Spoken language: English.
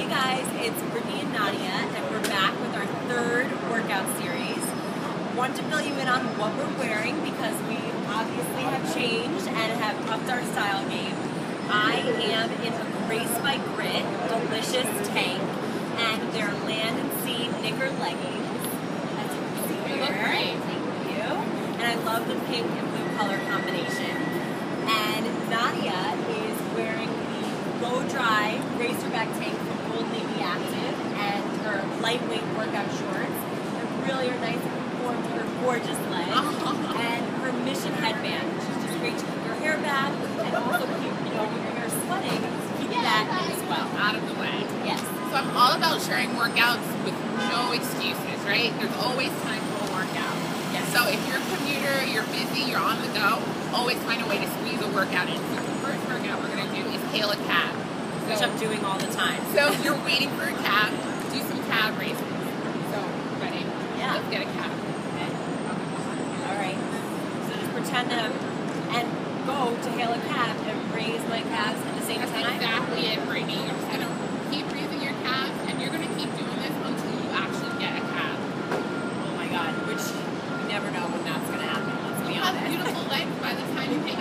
guys, it's Brittany and Nadia, and we're back with our third workout series. Want to fill you in on what we're wearing because we obviously have changed and have upped our style game. I am in a Grace by Grit Delicious tank, and they're Land and Sea knicker leggings. As you can see here. Look great. Thank you. And I love the pink and blue color combination. And Nadia is wearing the Blow Dry Racerback tank from Old Navy Active and her lightweight workout shorts. They really are nice and conform to her gorgeous legs. And her Mission headband, which is just great to keep your hair back and also keep, when your hair is sweating, keep that as well. Out of the way. Yes. So I'm all about sharing workouts with no excuses, right? There's always time for a workout. Yes. So if you're a commuter, you're busy, you're on the go, always find a way to squeeze a workout in. So the first workout we're going to do is hail a cab. Which I'm doing all the time. So if you're waiting for a cab, do some cab races. So, ready? Yeah. Let's get a cab. Okay. All right. So just pretend to and go to hail a cab and raise my calves at the same That's time. exactly it, Brittany. You're just going to keep raising your calves, and you're going to keep doing this until you actually get a cab. Oh my God. Which you never know when that's going to happen. Let's be You have honest. beautiful legs by the time you hit